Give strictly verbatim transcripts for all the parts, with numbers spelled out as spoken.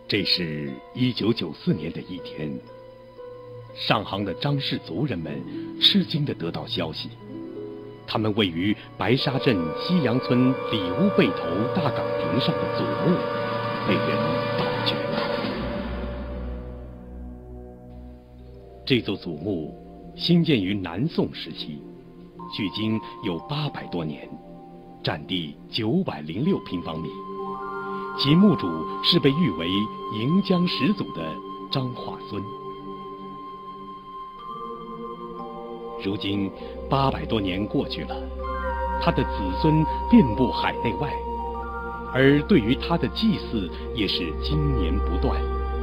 这是一九九四年的一天，上杭的张氏族人们吃惊地得到消息，他们位于白沙镇西洋村里屋背头大岗坪上的祖墓被人盗掘了。这座祖墓兴建于南宋时期，距今有八百多年，占地九百零六平方米。其墓主是被誉为盈江始祖的张化孙。如今八百多年过去了，他的子孙遍布海内外，而对于他的祭祀也是经年不断。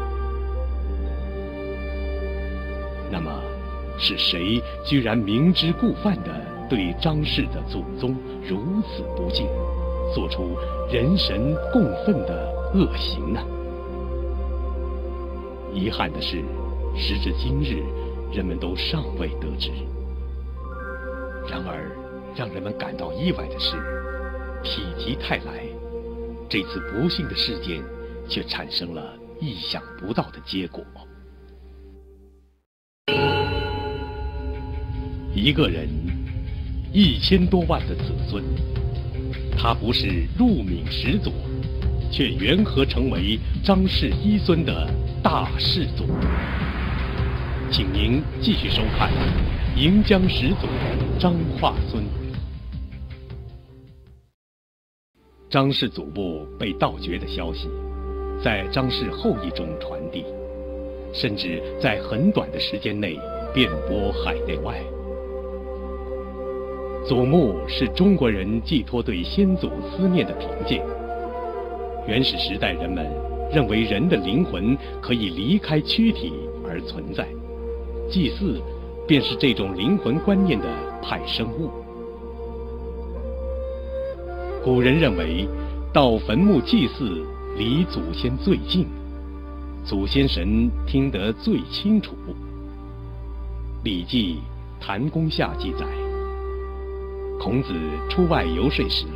那么，是谁居然明知故犯地对张氏的祖宗如此不敬，做出人神共愤的恶行呢？遗憾的是，时至今日，人们都尚未得知。然而，让人们感到意外的是，否极泰来，这次不幸的事件却产生了意想不到的结果。一个人，一千多万的子孙，他不是入闽始祖，却缘何成为张氏一孙的大氏祖？请您继续收看《盈江始祖张化孙》。张氏祖墓被盗掘的消息，在张氏后裔中传递，甚至在很短的时间内遍播海内外。祖墓是中国人寄托对先祖思念的凭借。原始时代人们认为人的灵魂可以离开躯体而存在，祭祀便是这种灵魂观念的派生物。古人认为，到坟墓祭祀离祖先最近，祖先神听得最清楚。《礼记·谭公下》记载，孔子出外游说时，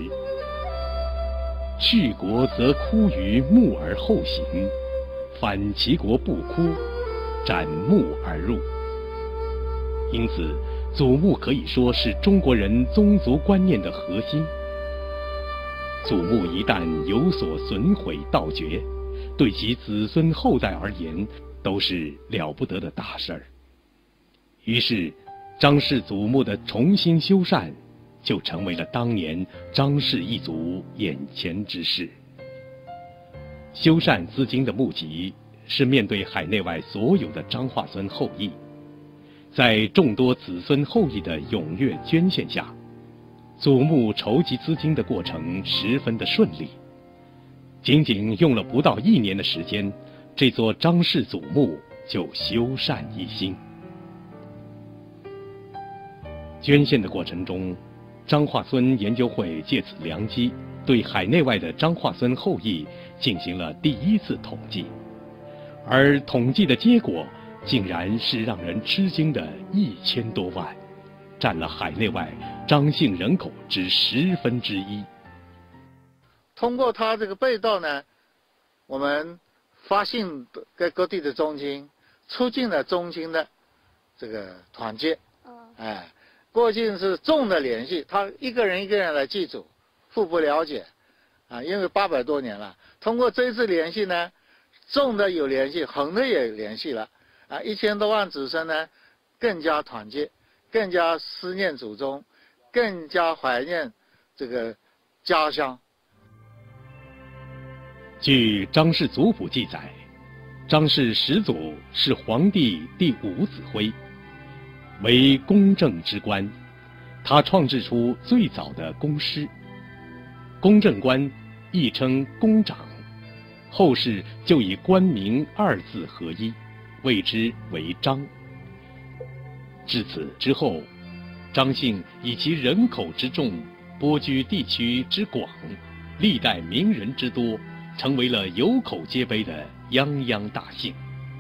去国则哭于墓而后行，返其国不哭，斩墓而入。因此，祖墓可以说是中国人宗族观念的核心。祖墓一旦有所损毁盗掘，对其子孙后代而言都是了不得的大事儿。于是，张氏祖墓的重新修缮就成为了当年张氏一族眼前之事。修缮资金的募集是面对海内外所有的张化孙后裔，在众多子孙后裔的踊跃捐献下，祖墓筹集资金的过程十分的顺利。仅仅用了不到一年的时间，这座张氏祖墓就修缮一新。捐献的过程中，张化孙研究会借此良机，对海内外的张化孙后裔进行了第一次统计，而统计的结果竟然是让人吃惊的一千多万，占了海内外张姓人口之十分之一。 通过他这个被盗呢，我们发现各各地的宗亲，促进了宗亲的这个团结。哎，过去是众的联系，他一个人一个人来祭祖，互不了解，啊，因为八百多年了。通过这一次联系呢，众的有联系，横的也有联系了，啊，一千多万子孙呢，更加团结，更加思念祖宗，更加怀念这个家乡。 据张氏族谱记载，张氏始祖是黄帝第五子辉，为公正之官，他创制出最早的公师。公正官亦称公长，后世就以官名二字合一，谓之为张。至此之后，张姓以其人口之众、播居地区之广、历代名人之多，成为了有口皆碑的泱泱大姓。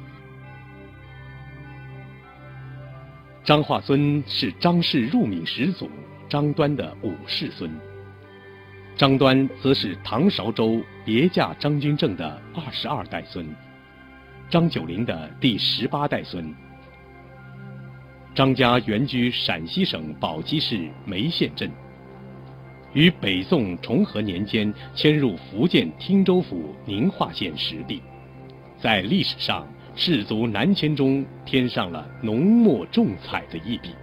张化孙是张氏入闽始祖张端的五世孙。 张端则是唐韶周别驾张居正的二十二代孙，张九龄的第十八代孙。张家原居陕西省宝鸡市梅县镇，于北宋重和年间迁入福建汀州府宁化县实地，在历史上士族南迁中添上了浓墨重彩的一笔。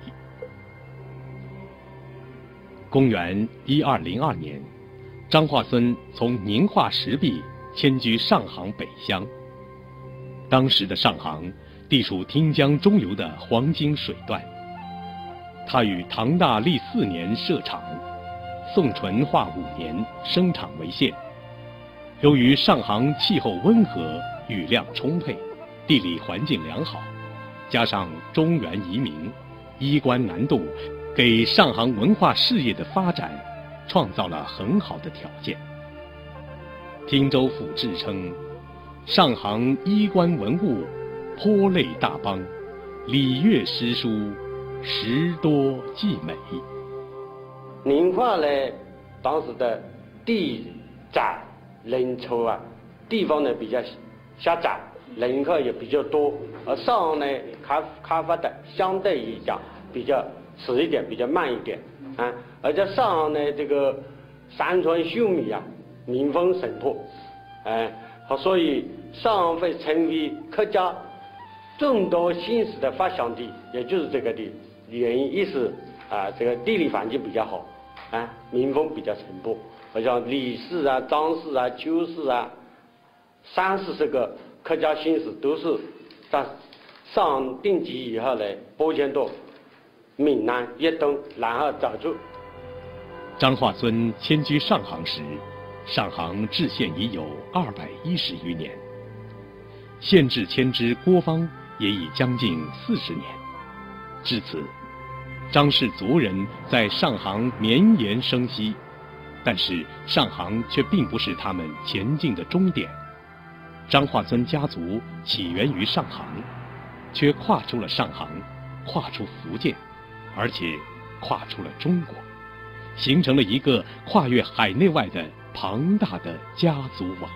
公元一二零二年，张化孙从宁化石壁迁居上杭北乡。当时的上杭地处汀江中游的黄金水段，他于唐大历四年设厂，宋淳化五年升厂为县。由于上杭气候温和，雨量充沛，地理环境良好，加上中原移民，衣冠南渡，给上杭文化事业的发展创造了很好的条件。汀州府志称，上杭衣冠文物颇类大邦，礼乐诗书时多既美。 宁化呢，当时的地窄人稠啊，地方呢比较狭窄，人口也比较多，而上杭呢开开发的相对于讲比较迟一点，比较慢一点啊。而且上杭呢这个山川秀美啊，民风淳朴，哎、啊，所以上杭被称为客家众多姓氏的发祥地，也就是这个的原因，意思啊，这个地理环境比较好，啊，民风比较淳朴，好像李氏啊、张氏啊、邱氏啊，三四十个客家姓氏都是在上杭定居以后呢，搬迁到闽南、粤东，然后走出。 张化孙迁居上杭时，上杭治县已有二百一十余年，县治迁知郭方也已将近四十年。至此，张氏族人在上杭绵延生息，但是上杭却并不是他们前进的终点。张化孙家族起源于上杭，却跨出了上杭，跨出福建，而且跨出了中国，形成了一个跨越海内外的庞大的家族网。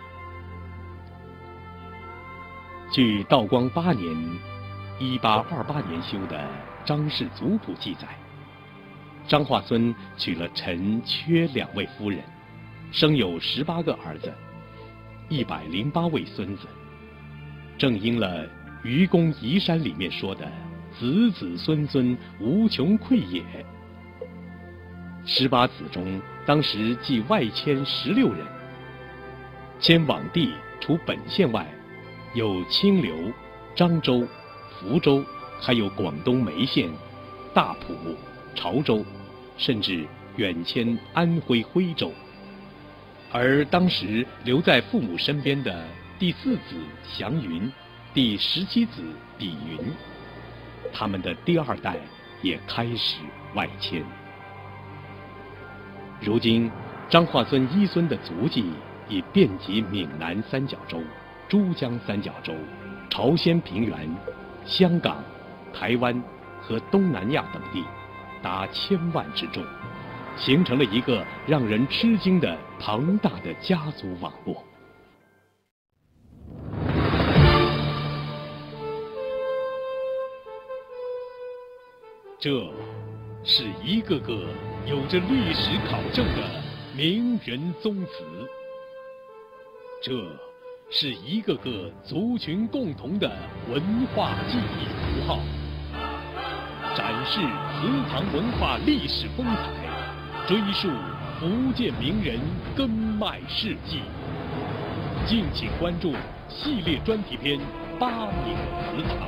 据道光八年（一八二八年）修的《张氏族谱》记载，张化孙娶了陈、阙两位夫人，生有十八个儿子，一百零八位孙子。正应了《愚公移山》里面说的“子子孙孙无穷匮也”。十八子中，当时计外迁十六人，迁往地除本县外，有清流、漳州、福州，还有广东梅县、大埔、潮州，甚至远迁安徽徽州。而当时留在父母身边的第四子祥云、第十七子比云，他们的第二代也开始外迁。如今，张化孙一孙的足迹已遍及闽南三角洲、珠江三角洲、朝鲜平原、香港、台湾和东南亚等地，达千万之众，形成了一个让人吃惊的庞大的家族网络。这是一个个有着历史考证的名人宗祠，这是一个个族群共同的文化记忆符号，展示祠堂文化历史风采，追溯福建名人根脉事迹。敬请关注系列专题片《八名祠堂》。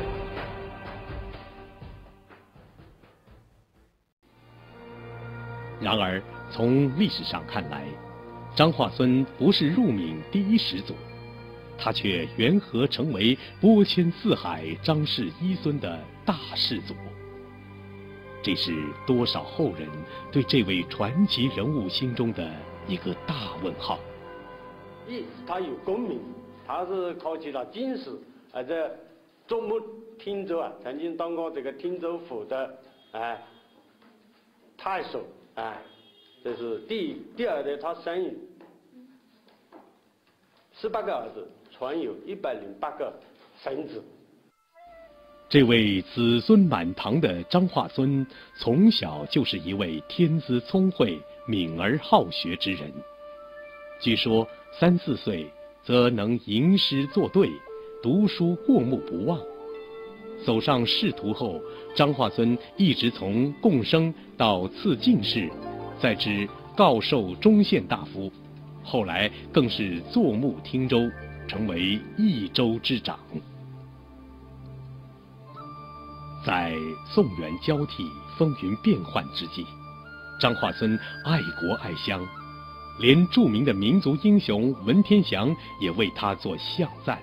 然而，从历史上看来，张化孙不是入闽第一始祖，他却缘何成为波迁四海张氏一孙的大氏祖？这是多少后人对这位传奇人物心中的一个大问号。 一，他有功名，他是考取了进士，而且中牧汀州啊，曾经当过这个汀州府的哎太守。哎， 这是第第二代，他生育十八个儿子，传有一百零八个孙子。 这位子孙满堂的张化孙，从小就是一位天资聪慧、敏而好学之人。据说三四岁则能吟诗作对，读书过目不忘。走上仕途后，张化孙一直从贡生到次进士，再至告授中宪大夫，后来更是坐牧汀州，成为益州之长。在宋元交替、风云变幻之际，张化孙爱国爱乡，连著名的民族英雄文天祥也为他作项赞：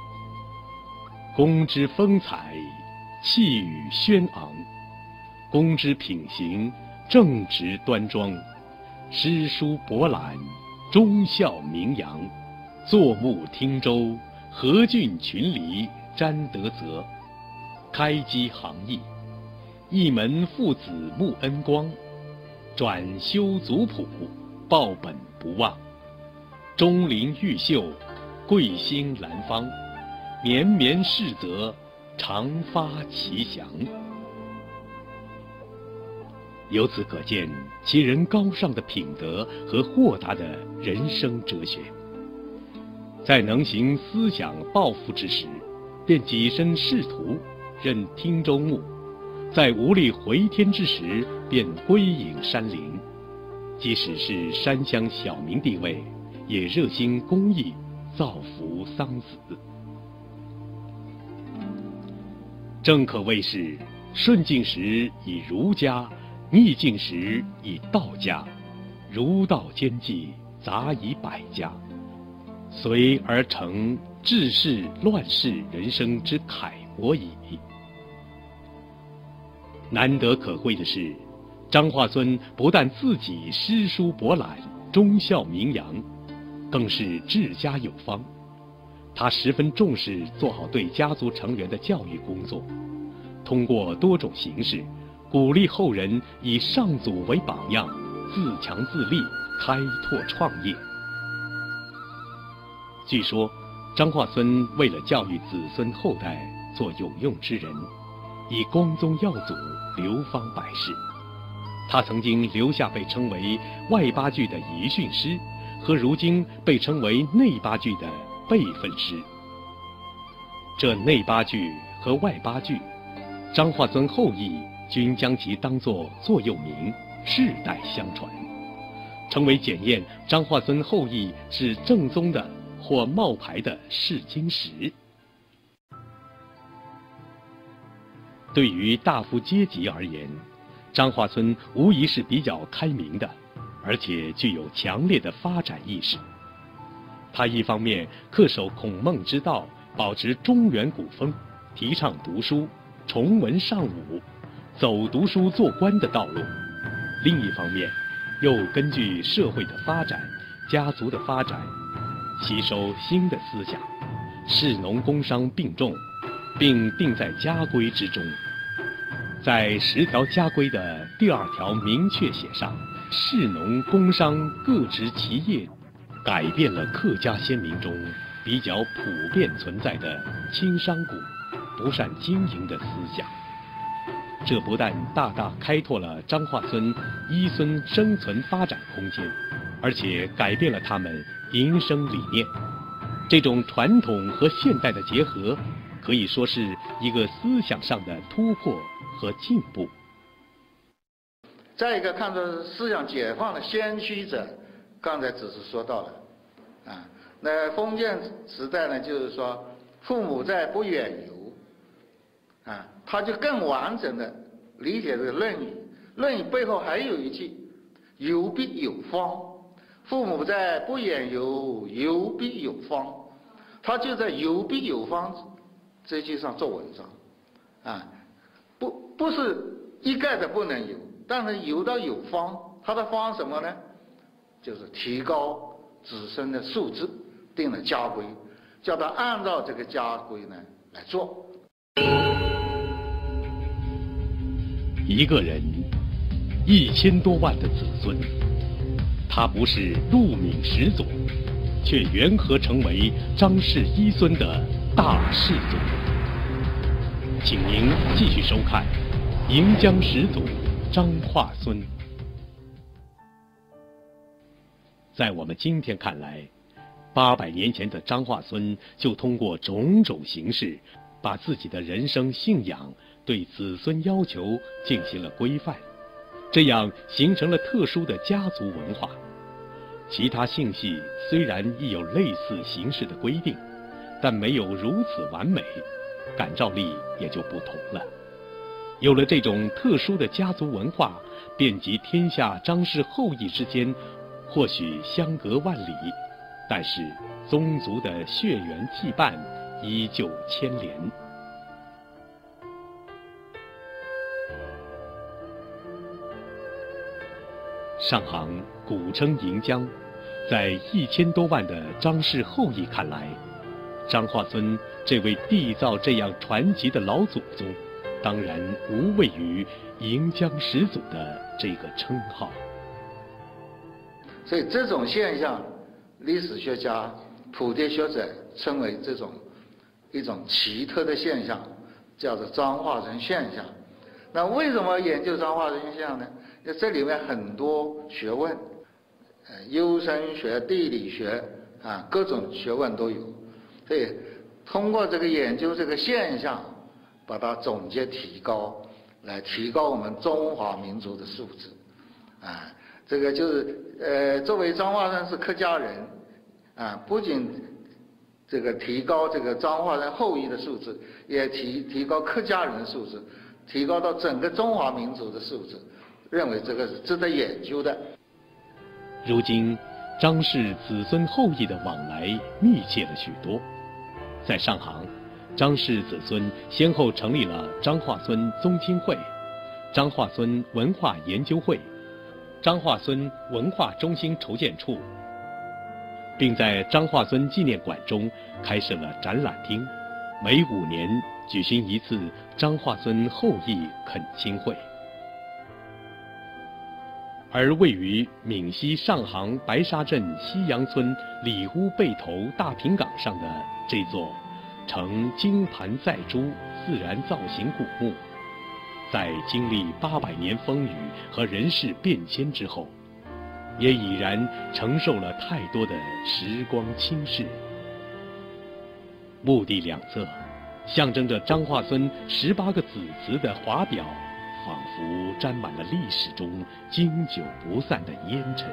公之风采，气宇轩昂；公之品行，正直端庄；诗书博览，忠孝名扬。坐牧汀州，和郡群黎，沾德泽。开基行义，一门父子慕恩光；转修族谱，报本不忘。钟灵毓秀，贵兴兰芳；绵绵世泽，常发其祥。由此可见其人高尚的品德和豁达的人生哲学。在能行思想抱负之时，便跻身仕途，任汀州牧；在无力回天之时，便归隐山林。即使是山乡小民地位，也热心公益，造福桑梓。正可谓是顺境时以儒家，逆境时以道家，儒道兼济，杂以百家，随而成治世乱世人生之楷模矣。难得可贵的是，张化孙不但自己诗书博览，忠孝名扬，更是治家有方。他十分重视做好对家族成员的教育工作，通过多种形式鼓励后人以上祖为榜样，自强自立，开拓创业。据说张化孙为了教育子孙后代做有用之人，以光宗耀祖，流芳百世。他曾经留下被称为外八句的遗训诗，和如今被称为内八句的备份诗。这内八句和外八句，张化孙后裔均将其当作座右铭，世代相传，成为检验张化孙后裔是正宗的或冒牌的试金石。对于大夫阶级而言，张化孙无疑是比较开明的，而且具有强烈的发展意识。他一方面恪守孔孟之道，保持中原古风，提倡读书，崇文尚武，走读书做官的道路；另一方面，又根据社会的发展、家族的发展，吸收新的思想，士农工商并重，并定在家规之中。在十条家规的第二条明确写上，士农工商各执其业，改变了客家先民中比较普遍存在的轻商贾、不善经营的思想。这不但大大开拓了张化孙依孙生存发展空间，而且改变了他们营生理念。这种传统和现代的结合，可以说是一个思想上的突破和进步。 再一个，看作思想解放的先驱者，刚才只是说到了，啊，那封建时代呢，就是说父母在不远游，啊，他就更完整的理解这个《论语》。《论语》背后还有一句“游必有方”，父母在不远游，游必有方，他就在“游必有方”这句上做文章，啊，不不是一概的不能游，但是游到有方，它的方什么呢？就是提高子孙的素质，定了家规，叫他按照这个家规呢来做。 一个人一千多万的子孙， 他不是陆敏始祖，却缘何成为张氏一孙的大氏祖？请您继续收看《迎江始祖张化孙》。在我们今天看来，八百年前的张化孙就通过种种形式，把自己的人生信仰对子孙要求进行了规范，这样形成了特殊的家族文化。其他姓系虽然亦有类似形式的规定，但没有如此完美，感召力也就不同了。有了这种特殊的家族文化，遍及天下张氏后裔之间，或许相隔万里，但是宗族的血缘羁绊依旧牵连。上行古称迎江，在一千多万的张氏后裔看来，张化孙这位缔造这样传奇的老祖宗，当然无畏于迎江始祖的这个称号。 所以这种现象，历史学家、普地学者称为这种一种奇特的现象，叫做张化孙现象。那为什么研究张化孙现象呢？那这里面很多学问，呃，优生学、地理学啊，各种学问都有。所以通过这个研究这个现象，把它总结提高，来提高我们中华民族的素质。啊，这个就是呃，作为张化孙是客家人，啊，不仅这个提高这个张化孙后裔的素质，也提提高客家人的素质，提高到整个中华民族的素质。认为这个是值得研究的。 如今，张氏子孙后裔的往来密切了许多。在上行，张氏子孙先后成立了张化孙宗亲会、张化孙文化研究会、张化孙文化中心筹建处，并在张化孙纪念馆中开设了展览厅，每五年举行一次张化孙后裔恳亲会。而位于闽西上行白沙镇西洋村里屋背头大平岗上的这座呈金盘载珠自然造型古墓，在经历八百年风雨和人事变迁之后，也已然承受了太多的时光侵蚀。墓地两侧象征着张化孙十八个子嗣的华表，仿佛沾满了历史中经久不散的烟尘。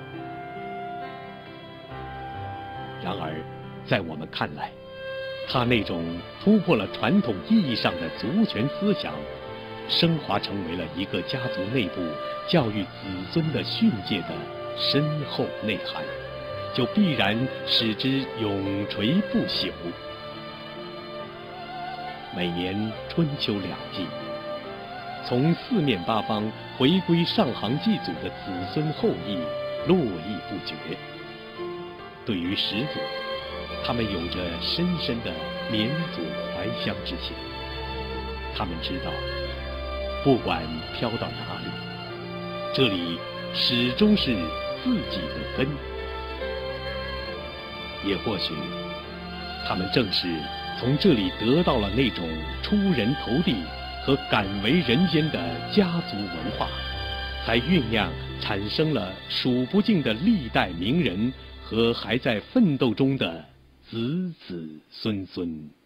然而，在我们看来，他那种突破了传统意义上的族权思想，升华成为了一个家族内部教育子孙的训诫的深厚内涵，就必然使之永垂不朽。每年春秋两季，从四面八方回归上行祭祖的子孙后裔络绎不绝。对于始祖，他们有着深深的缅祖怀乡之情。他们知道，不管飘到哪里，这里始终是自己的根。也或许，他们正是从这里得到了那种出人头地和敢为人间的家族文化，才酝酿产生了数不尽的历代名人和还在奋斗中的子子孙孙。